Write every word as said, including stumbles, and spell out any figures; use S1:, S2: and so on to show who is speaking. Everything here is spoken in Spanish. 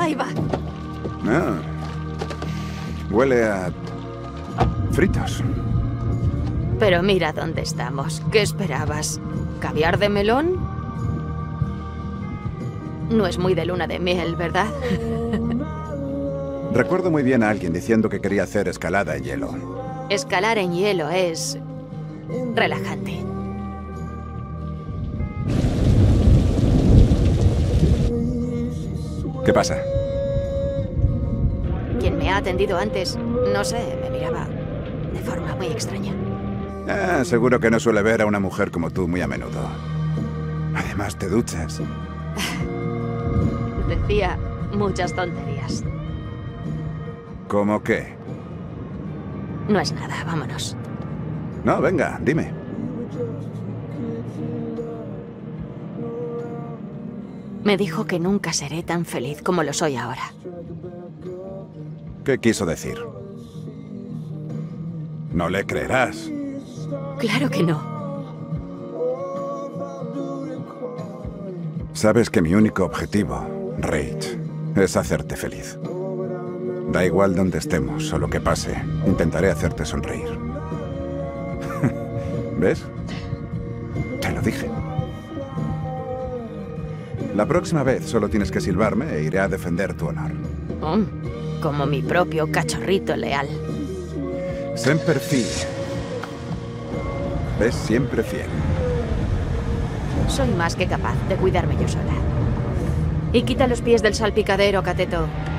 S1: Ahí va.
S2: Ah. Huele a... fritos.
S1: Pero mira dónde estamos. ¿Qué esperabas? ¿Caviar de melón? No es muy de luna de miel, ¿verdad?
S2: Recuerdo muy bien a alguien diciendo que quería hacer escalada en hielo.
S1: Escalar en hielo es... relajante.
S2: ¿Qué pasa?
S1: Quien me ha atendido antes, no sé, me miraba de forma muy extraña.
S2: Ah, seguro que no suele ver a una mujer como tú muy a menudo. Además, te duchas.
S1: Decía muchas tonterías.
S2: ¿Cómo qué?
S1: No es nada, vámonos.
S2: No, venga, dime.
S1: Me dijo que nunca seré tan feliz como lo soy ahora.
S2: ¿Qué quiso decir? No le creerás.
S1: Claro que no.
S2: Sabes que mi único objetivo, Rach, es hacerte feliz. Da igual dónde estemos o lo que pase, intentaré hacerte sonreír. ¿Ves? Te lo dije. La próxima vez solo tienes que silbarme e iré a defender tu honor.
S1: Oh, como mi propio cachorrito leal.
S2: Semper Fi. ¿Ves? Siempre fiel.
S1: Soy más que capaz de cuidarme yo sola. Y quita los pies del salpicadero, cateto.